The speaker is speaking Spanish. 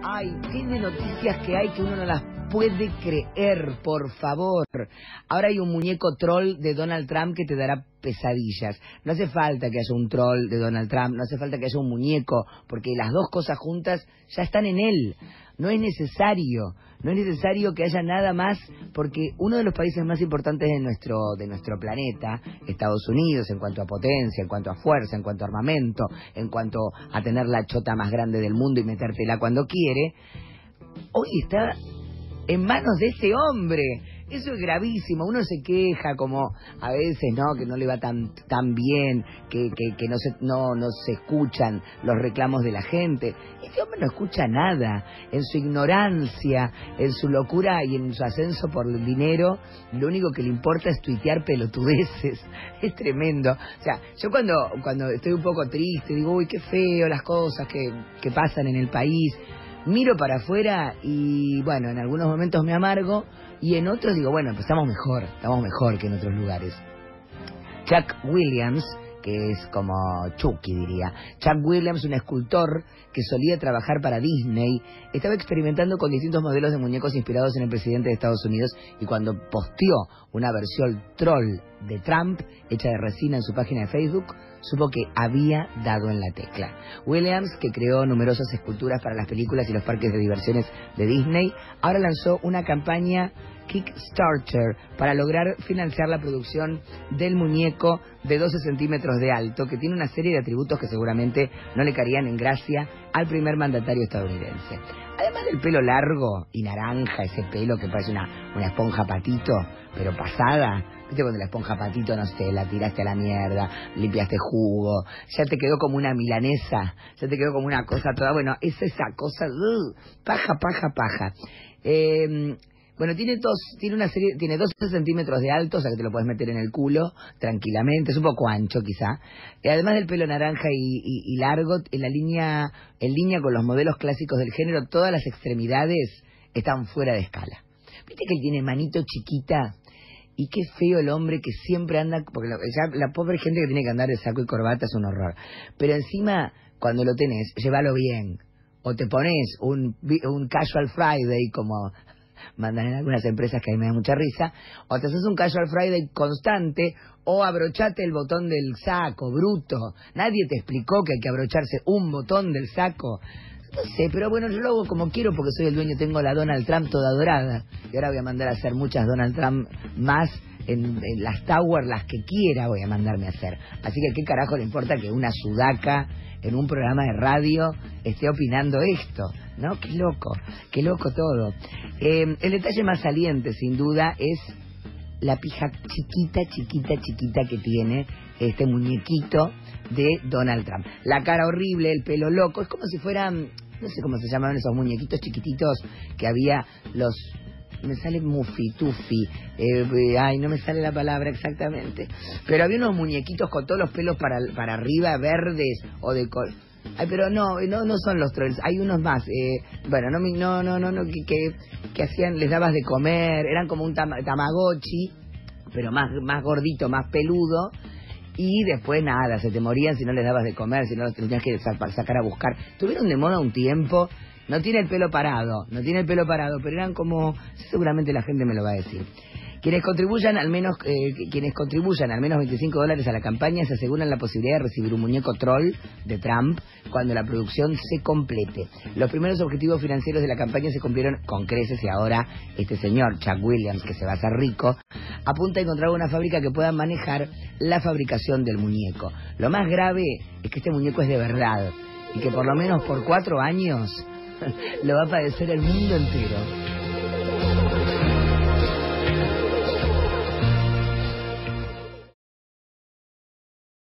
Ay, tiene noticias que hay que uno no las puede creer, por favor. Ahora hay un muñeco troll de Donald Trump que te dará pesadillas. No hace falta que haya un troll de Donald Trump, no hace falta que haya un muñeco, porque las dos cosas juntas ya están en él. No es necesario que haya nada más, porque uno de los países más importantes de nuestro planeta, Estados Unidos, en cuanto a potencia, en cuanto a fuerza, en cuanto a armamento, en cuanto a tener la chota más grande del mundo y metértela cuando quiere, hoy está en manos de ese hombre. Eso es gravísimo. Uno se queja como a veces, ¿no?, que no le va tan bien, que no se escuchan los reclamos de la gente. Este hombre no escucha nada. En su ignorancia, en su locura y en su ascenso por el dinero, lo único que le importa es tuitear pelotudeces. Es tremendo. O sea, yo cuando estoy un poco triste, digo, uy, qué feo las cosas que pasan en el país. Miro para afuera y, bueno, en algunos momentos me amargo y en otros digo, bueno, pues estamos mejor que en otros lugares. Chuck Williams, que es como Chucky, diría. Chuck Williams, un escultor que solía trabajar para Disney, estaba experimentando con distintos modelos de muñecos inspirados en el presidente de Estados Unidos y cuando posteó una versión troll de Trump, hecha de resina en su página de Facebook, supo que había dado en la tecla. Williams, que creó numerosas esculturas para las películas y los parques de diversiones de Disney, ahora lanzó una campaña Kickstarter para lograr financiar la producción del muñeco de 12 centímetros de alto, que tiene una serie de atributos que seguramente no le caerían en gracia al primer mandatario estadounidense. Además del pelo largo y naranja, ese pelo que parece una esponja patito, pero pasada. ¿Viste cuando la esponja patito, no sé, la tiraste a la mierda, limpiaste jugo, ya te quedó como una milanesa, ya te quedó como una cosa toda, bueno, es esa cosa, paja. Bueno, tiene 12 centímetros de alto, o sea que te lo puedes meter en el culo tranquilamente, es un poco ancho quizá. Además del pelo naranja y largo, en línea con los modelos clásicos del género, todas las extremidades están fuera de escala. ¿Viste que él tiene manito chiquita? Y qué feo el hombre que siempre anda, porque la pobre gente que tiene que andar de saco y corbata es un horror. Pero encima, cuando lo tenés, llévalo bien. O te pones un casual Friday, como mandan en algunas empresas que a mí me da mucha risa, o te haces un casual Friday constante, o abrochate el botón del saco, bruto. Nadie te explicó que hay que abrocharse un botón del saco. No sé, pero bueno, yo lo hago como quiero porque soy el dueño, tengo la Donald Trump toda dorada. Y ahora voy a mandar a hacer muchas Donald Trump más en las Tower, las que quiera voy a mandarme a hacer. Así que qué carajo le importa que una sudaca en un programa de radio esté opinando esto, ¿no? Qué loco todo. El detalle más saliente, sin duda, es la pija chiquita que tiene este muñequito de Donald Trump. La cara horrible, el pelo loco, es como si fueran, no sé cómo se llamaban esos muñequitos chiquititos que había me sale Tuffy, no me sale la palabra exactamente, pero había unos muñequitos con todos los pelos para arriba, verdes o de ay, pero no son los trolls, hay unos más, que hacían, les dabas de comer, eran como un tamagotchi, pero más gordito, más peludo. Y después nada, se te morían si no les dabas de comer, si no los tenías que sacar a buscar. Tuvieron de moda un tiempo, no tiene el pelo parado, pero eran como, seguramente la gente me lo va a decir. Quienes contribuyan al menos $25 a la campaña se aseguran la posibilidad de recibir un muñeco troll de Trump cuando la producción se complete. Los primeros objetivos financieros de la campaña se cumplieron con creces y ahora este señor, Chuck Williams, que se va a hacer rico, apunta a encontrar una fábrica que pueda manejar la fabricación del muñeco. Lo más grave es que este muñeco es de verdad y que por lo menos por 4 años lo va a padecer el mundo entero.